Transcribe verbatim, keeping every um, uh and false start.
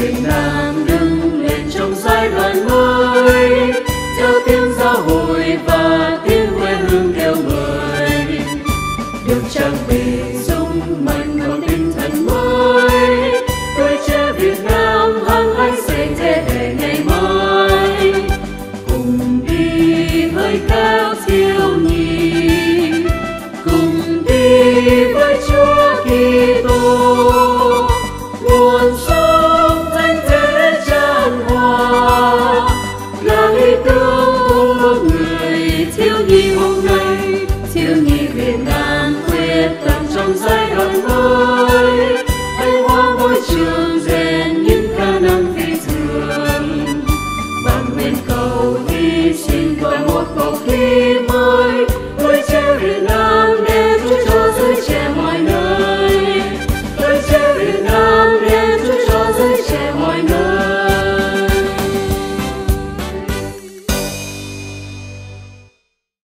Việt Nam đứng lên trong giai đoạn mới, theo tiếng giao hội và tiếng quê hương kêu mời, được trang bị dung mạnh